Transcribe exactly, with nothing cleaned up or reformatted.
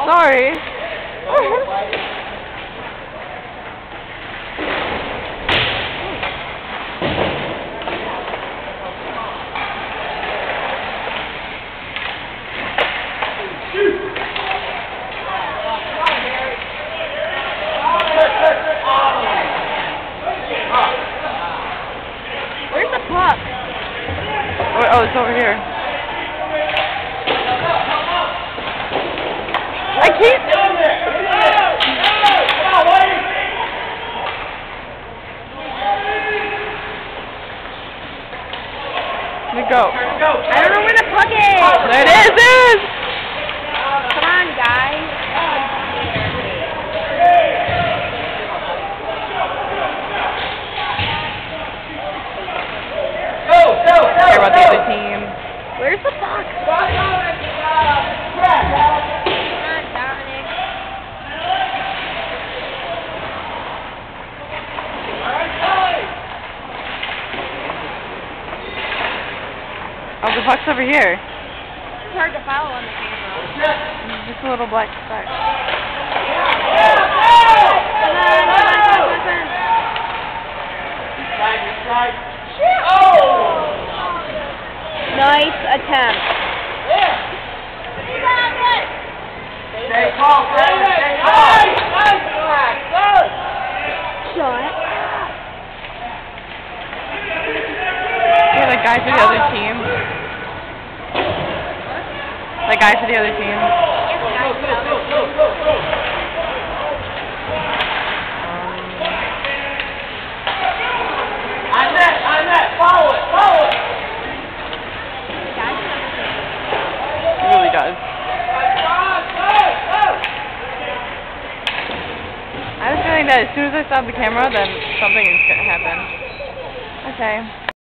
Sorry. Where's the puck? Oh, oh, it's over here. I can't. Let me go. I don't know where the puck is. There it is. There it is. Come on, guys. Care about the other team. Where's the puck? Come on, Dominic. Oh, the puck's over here. It's hard to follow on the camera. Just a little black speck. Come on, come on, come on, come on. Nice attempt. Stay calm, stay calm. Shut. Yeah, the guy for the other team. The guy for the other team. On that, on that, follow it, follow it. It really does. I have a feeling that as soon as I stop the camera, then something is going to happen. Okay.